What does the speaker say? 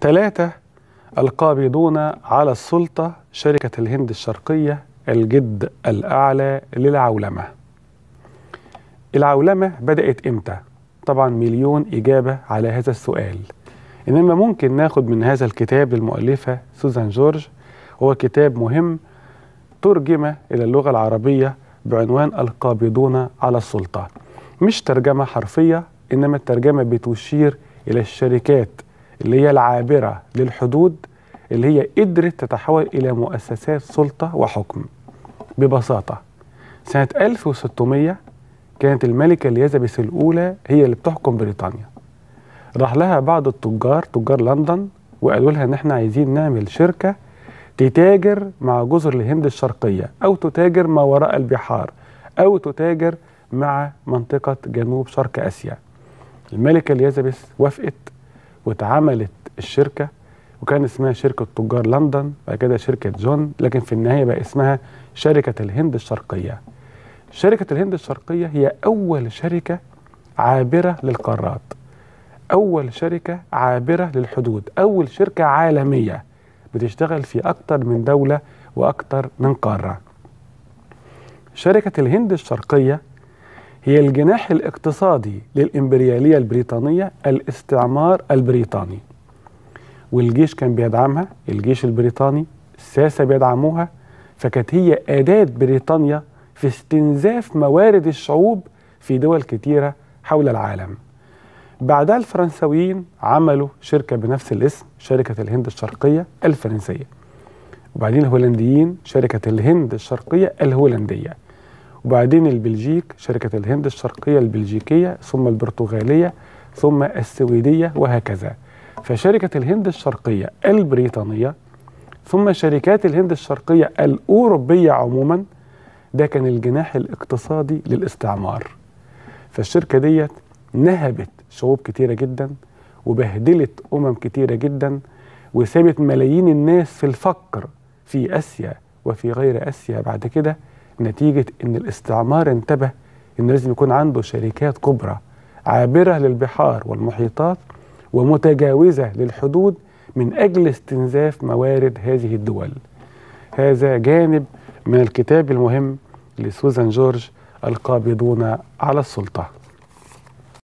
3. القابضون على السلطة شركة الهند الشرقية الجد الأعلى للعولمة. العولمة بدأت إمتى؟ طبعا مليون إجابة على هذا السؤال، إنما ممكن ناخد من هذا الكتاب للمؤلفة سوزان جورج. هو كتاب مهم ترجم إلى اللغة العربية بعنوان القابضون على السلطة. مش ترجمة حرفية، إنما الترجمة بتشير إلى الشركات اللي هي العابرة للحدود، اللي هي قدرت تتحول إلى مؤسسات سلطة وحكم. ببساطة سنة 1600 كانت الملكة اليزابيث الأولى هي اللي بتحكم بريطانيا. راح لها بعض تجار لندن وقالوا لها إن احنا عايزين نعمل شركة تتاجر مع جزر الهند الشرقية، أو تتاجر ما وراء البحار، أو تتاجر مع منطقة جنوب شرق آسيا. الملكة اليزابيث وافقت واتعملت الشركة، وكان اسمها شركة تجار لندن، بعد كده شركة جون، لكن في النهاية بقى اسمها شركة الهند الشرقية. شركة الهند الشرقية هي أول شركة عابرة للقارات، أول شركة عابرة للحدود، أول شركة عالمية بتشتغل في أكتر من دولة وأكتر من قارة. شركة الهند الشرقية هي الجناح الاقتصادي للإمبريالية البريطانية، الاستعمار البريطاني. والجيش كان بيدعمها، الجيش البريطاني، الساسة بيدعموها، فكانت هي أداة بريطانيا في استنزاف موارد الشعوب في دول كتيرة حول العالم. بعدها الفرنساويين عملوا شركة بنفس الاسم، شركة الهند الشرقية الفرنسية. وبعدين الهولنديين شركة الهند الشرقية الهولندية. وبعدين البلجيك شركة الهند الشرقية البلجيكية، ثم البرتغالية، ثم السويدية، وهكذا. فشركة الهند الشرقية البريطانية ثم شركات الهند الشرقية الأوروبية عموما، ده كان الجناح الاقتصادي للاستعمار. فالشركة ديت نهبت شعوب كتيرة جدا، وبهدلت كتيرة جدا، وسابت ملايين الناس في الفقر في آسيا وفي غير آسيا بعد كده، نتيجة ان الاستعمار انتبه ان لازم يكون عنده شركات كبرى عابرة للبحار والمحيطات ومتجاوزة للحدود من أجل استنزاف موارد هذه الدول. هذا جانب من الكتاب المهم لسوزان جورج، القابضون على السلطة.